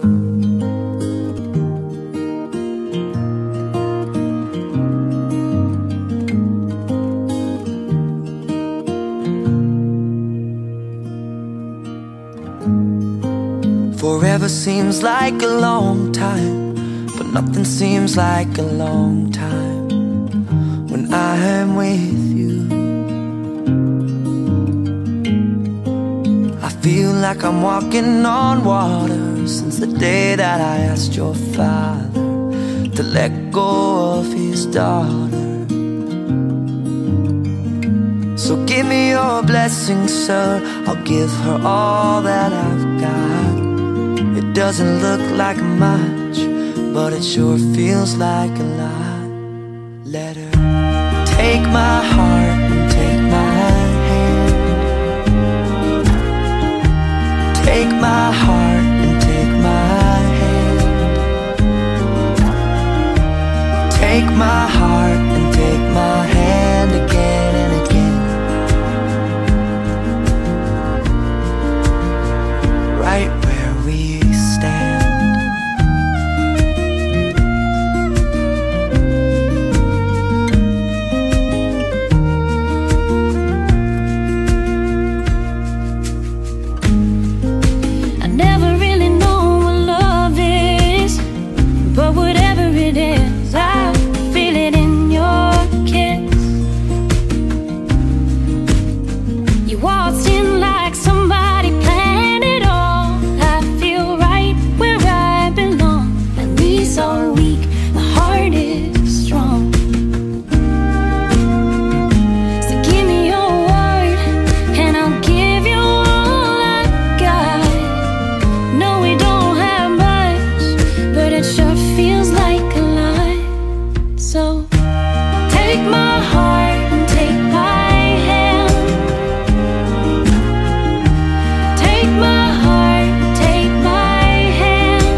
Forever seems like a long time, but nothing seems like a long time when I am with you. I feel like I'm walking on water since the day that I asked your father to let go of his daughter. So give me your blessing, sir, I'll give her all that I've got. It doesn't look like much, but it sure feels like a lot. Let her take my heart and take my hand. Take my heart and take my hand. Take my heart and take my hand again and again. Right where we stand. I never really know what love is, but whatever it is, I feel it in your kiss. You waltzed in like somebody planned it all. I feel right where I belong. My knees are weak, my heart is strong. So give me your word and I'll give you all I got. No, we don't have much, but it sure feels like a lot. So take my heart and take my hand. Take my heart, take my hand.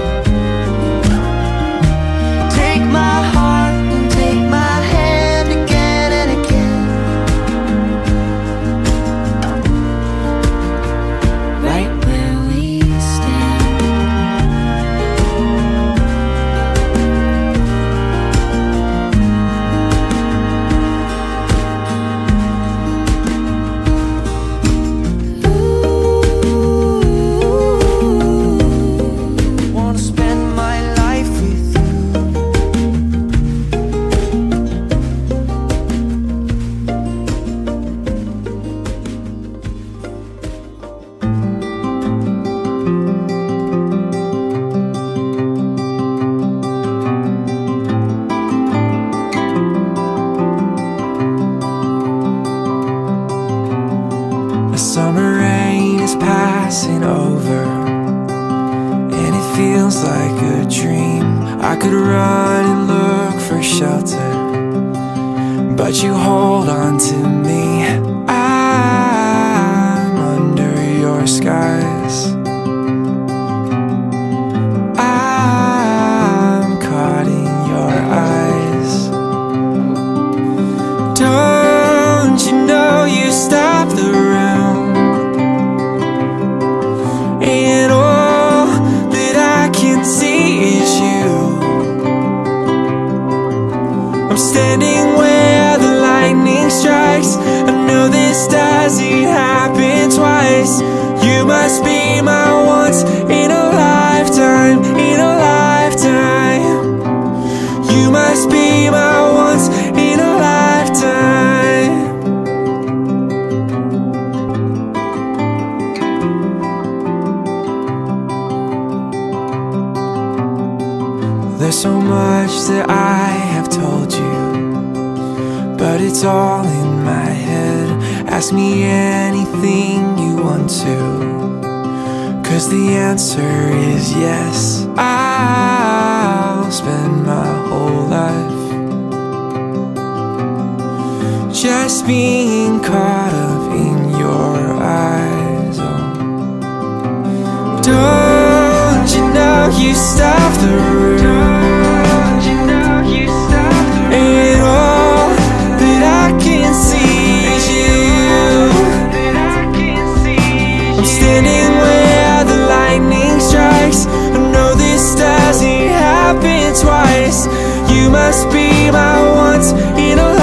Take my heart and take my hand again and again. Right where we stand. Wanna spend my life with you. The summer rain is passing over, and it feels like a dream. I could run and look for shelter, but you hold on to me. I'm under your skies. I'm caught in your eyes. Don't you know you stop the room, and all that I can see is you. I'm standing where the lightning strikes. I know this doesn't happen twice. You must be my once in a lifetime, in a lifetime. You must be my once in a lifetime. There's so much that I have told you, but it's all in my head. Ask me anything you want to, 'cause the answer is yes. I'll spend my whole life just being caught up in your eyes. Oh. Don't you know you stop the room, and all that I can see is you. I'm standing where the lightning strikes. I must be my once in a